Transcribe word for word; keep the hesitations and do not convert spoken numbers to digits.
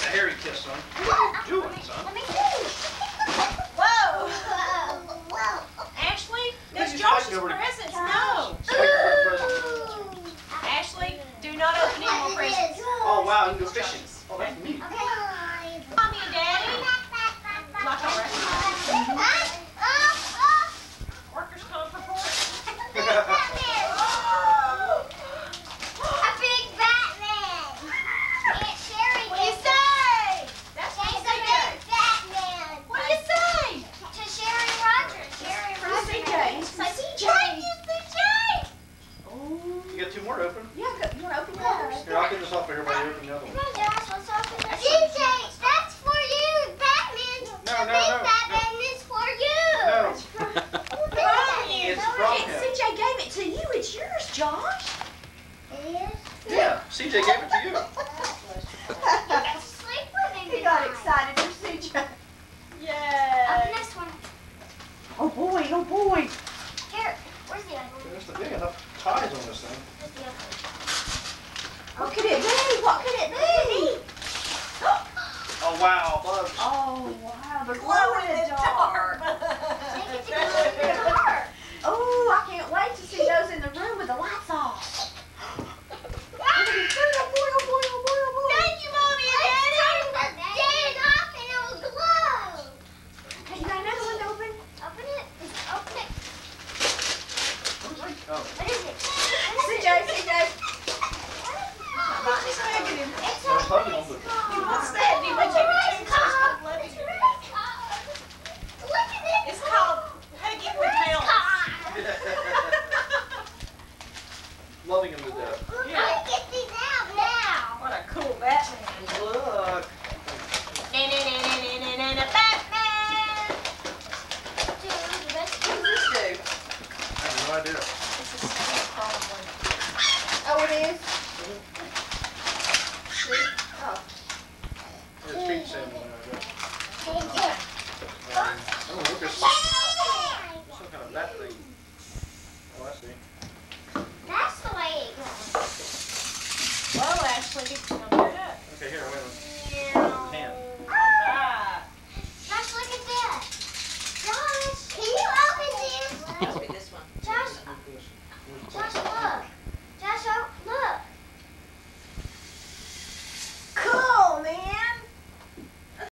hairy kiss, son. What are you doing, son? Let me see. Whoa. Whoa. Ashley, there's Josh's presents. No. Ashley, do not open any more presents. Oh, wow, you can go fishing. Oh, that's neat. Okay. Mommy and Daddy. Like a restaurant. Workers' comp report. A big Batman. Aunt Sherry. What do you say? That's what She's you a big Batman. What do you say? To Sherry Rogers. Sherry Who's Rogers. C J? Say C J. Thank you, C J. Oh. You got two more to open? Yeah, go- you want to open yours? Here, I'll get this off for everybody. Open the other one. Come on, Josh, let's open this. C J, that's for you. Batman. No, the no, big no, Batman is for you. No. From you. It's from It- him. C J gave it to you. It's yours, Josh. It is? Yeah, C J gave it to you. You got to sleep with him He got tonight. excited for C J. Open Yay. this one. Oh boy, oh boy. Here, where's the other one? There's the big enough ties on this thing. Where's the other one? What could it be? What could it be? Oh, wow, bugs. Oh wow, they're glow in the dark. Take it to glow in the dark. Oh, I can't wait to see those in the room with the lights off. Oh boy, oh boy, oh boy, oh boy, oh boy. Thank you, Mommy and Daddy. Turn the dead off and it will glow. Hey, you got another one to open? Open it. Open it. Oh. What is it? C J, C J. She's hugging him. It's No, a it's hugging race him, but- car. What's that? Did It's you a race change car. this? It's a race car. Look at it. It's called Hugging with race Mel. car. Loving him to death. We're gonna get these out now. What a cool Batman. Look. Na na na na na na na na Batman. Dude, the best What does this do? I have no idea. It's a stamp, probably. Oh, it is?